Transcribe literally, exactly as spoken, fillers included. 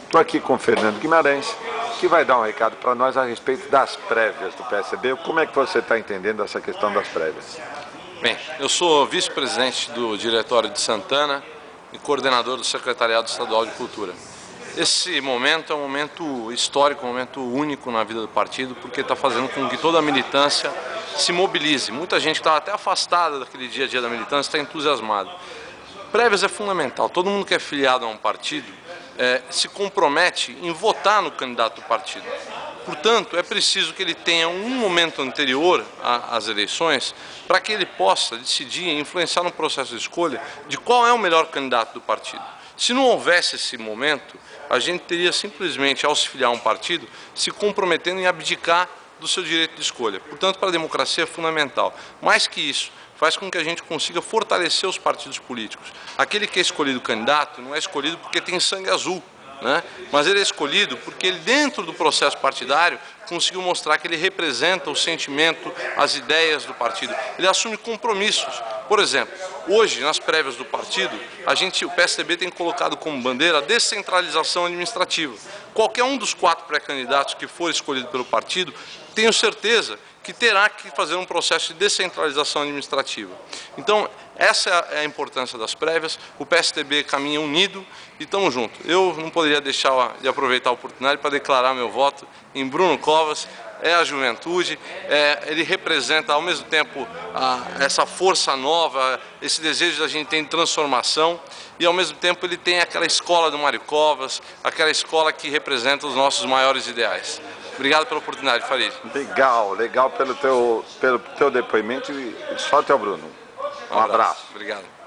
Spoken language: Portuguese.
Estou aqui com o Fernando Guimarães, que vai dar um recado para nós a respeito das prévias do P S D B. Como é que você está entendendo essa questão das prévias? Bem, eu sou vice-presidente do Diretório de Santana e coordenador do Secretariado Estadual de Cultura. Esse momento é um momento histórico, um momento único na vida do partido, porque está fazendo com que toda a militância se mobilize. Muita gente que estava até afastada daquele dia a dia da militância está entusiasmada. Prévias é fundamental. Todo mundo que é filiado a um partido é, se compromete em votar no candidato do partido. Portanto, é preciso que ele tenha um momento anterior às eleições para que ele possa decidir e influenciar no processo de escolha de qual é o melhor candidato do partido. Se não houvesse esse momento, a gente teria simplesmente, ao se filiar a um partido, se comprometendo em abdicar do seu direito de escolha. Portanto, para a democracia é fundamental. Mais que isso, faz com que a gente consiga fortalecer os partidos políticos. Aquele que é escolhido candidato não é escolhido porque tem sangue azul, né? Mas ele é escolhido porque ele, dentro do processo partidário, conseguiu mostrar que ele representa o sentimento, as ideias do partido. Ele assume compromissos. Por exemplo, hoje, nas prévias do partido, a gente, o P S D B tem colocado como bandeira a descentralização administrativa. Qualquer um dos quatro pré-candidatos que for escolhido pelo partido, tenho certeza que terá que fazer um processo de descentralização administrativa. Então, essa é a importância das prévias. O P S D B caminha unido e estamos juntos. Eu não poderia deixar de aproveitar a oportunidade para declarar meu voto em Bruno Covas. É a juventude, é, ele representa ao mesmo tempo a, essa força nova, esse desejo da gente ter de transformação, e ao mesmo tempo ele tem aquela escola do Mário Covas, aquela escola que representa os nossos maiores ideais. Obrigado pela oportunidade, Farid. Legal, legal pelo teu, pelo teu depoimento, e só teu Bruno. Um, um abraço. abraço. Obrigado.